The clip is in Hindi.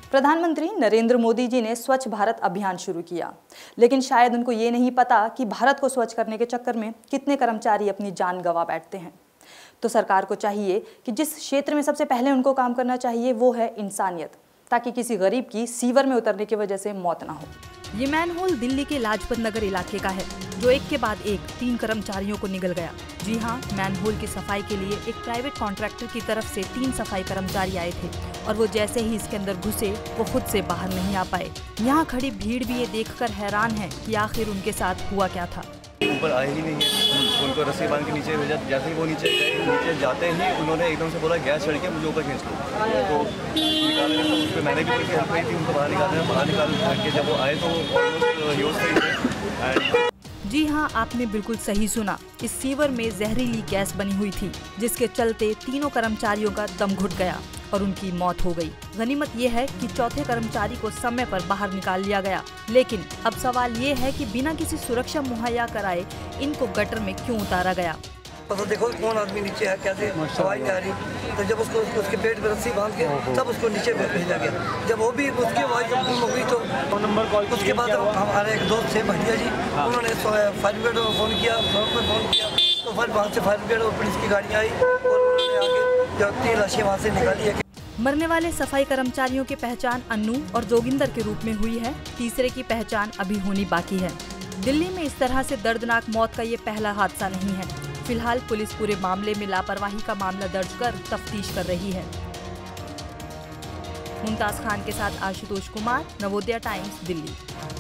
प्रधानमंत्री नरेंद्र मोदी जी ने स्वच्छ भारत अभियान शुरू किया, लेकिन शायद उनको ये नहीं पता कि भारत को स्वच्छ करने के चक्कर में कितने कर्मचारी अपनी जान गंवा बैठते हैं। तो सरकार को चाहिए कि जिस क्षेत्र में सबसे पहले उनको काम करना चाहिए वो है इंसानियत, ताकि किसी गरीब की सीवर में उतरने की वजह से मौत ना हो। ये मैनहोल दिल्ली के लाजपत नगर इलाके का है, जो एक के बाद एक 3 कर्मचारियों को निगल गया। जी हाँ, मैनहोल की सफाई के लिए एक प्राइवेट कॉन्ट्रैक्टर की तरफ से 3 सफाई कर्मचारी आए थे और वो जैसे ही इसके अंदर घुसे वो खुद से बाहर नहीं आ पाए। यहाँ खड़ी भीड़ भी ये देखकर हैरान है कि आखिर उनके साथ हुआ क्या था। ऊपर आए ही नहीं है, उनको रस्सी बांध के नीचे भेजा। जैसे ही वो नीचे जाते ही उन्होंने एकदम से बोला गैस चढ़ के मुझे ऊपर खींच लो। तो निकालने तो उस पर मैंने भी उनकी हेल्प की थी, उनको बाहर निकाल के जब वो आए तो जी हाँ, आपने बिल्कुल सही सुना। इस सीवर में जहरीली गैस बनी हुई थी, जिसके चलते तीनों कर्मचारियों का दम घुट गया और उनकी मौत हो गई। गनीमत ये है कि चौथे कर्मचारी को समय पर बाहर निकाल लिया गया, लेकिन अब सवाल ये है कि बिना किसी सुरक्षा मुहैया कराए इनको गटर में क्यों उतारा गया। तो देखो कौन आदमी नीचे है, कैसे हवाई नहीं आ रही। तो जब उसको उसके पेट में रस्सी बांध के तब उसको नीचे भेजा गया। जब वो भी उसकी आवाज़ जब गुम हो गई तो नंबर कॉल, उसके बाद हमारे एक दोस्त थे भटिया जी, उन्होंने फायर ब्रिगेड को फ़ोन किया, तो फिर वहाँ से फायर ब्रिगेड और पुलिस की गाड़ी आई और उन्होंने आके जब 3 लाशें वहाँ से निकाली है। मरने वाले सफाई कर्मचारियों की पहचान अन्नू और जोगिंदर के रूप में हुई है। तीसरे की पहचान अभी होनी बाकी है। दिल्ली में इस तरह से दर्दनाक मौत का ये पहला हादसा नहीं है। फिलहाल पुलिस पूरे मामले में लापरवाही का मामला दर्ज कर तफ्तीश कर रही है। मुमताज खान के साथ आशुतोष कुमार, नवोदय टाइम्स, दिल्ली।